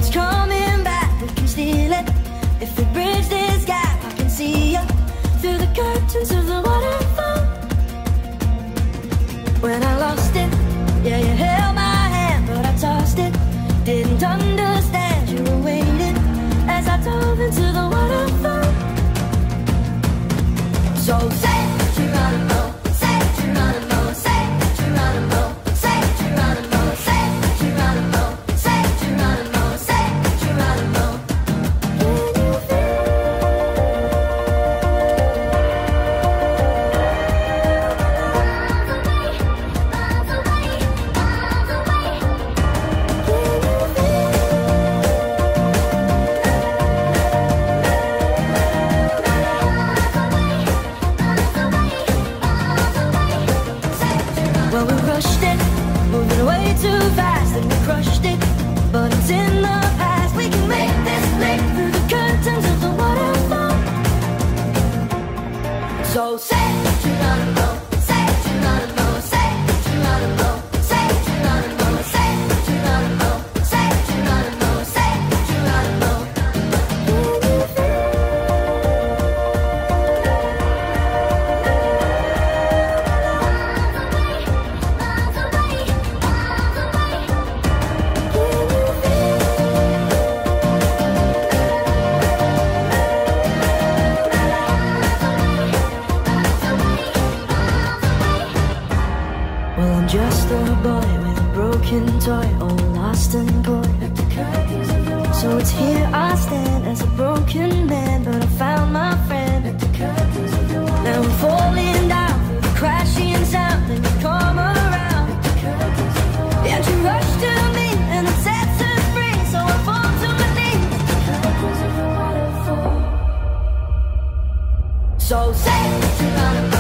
it's coming back, we can steal it. If we bridge this gap, I can see you through the curtains of the waterfall. When I lost it, yeah, you held my hand, but I tossed it. Didn't understand you were waiting as I dove into the waterfall. So say Geronimo, say Geronimo, say Geronimo, say Geronimo, say Geronimo, say Geronimo, say Geronimo. Well, we rushed it, moving way too fast, and we crushed it, but it's in the past. We can make this leap through the curtains of the waterfall. So say Geronimo, say Geronimo, say Geronimo, say Geronimo, say Geronimo, say Geronimo, say Geronimo. Well, I'm just a boy with a broken toy, all lost and coy. So it's here I stand as a broken man, but I found my friend. Now I'm falling down through the crashing sound, and you come around. And you rush to me, and it sets us free. So I fall to my knees. So say Geronimo.